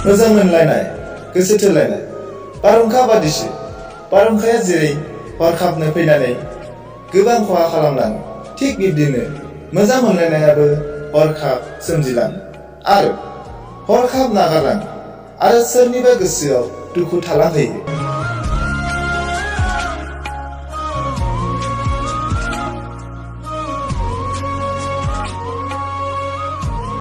मोजां मोनलायनाय गोसो थोलायनाय बारहुंखा बादिसो बारहुंखाया जेरै हरखाबनो फैनानै गोबां खहा खालामलाङो थिग बिब्दिनो मोजां मोनलायनायाबो हरखाब सोमजिलाङो आरो हरखाब नागारलाङो आरो सोरनिबा गोसोआव दुखु थालांहोयो।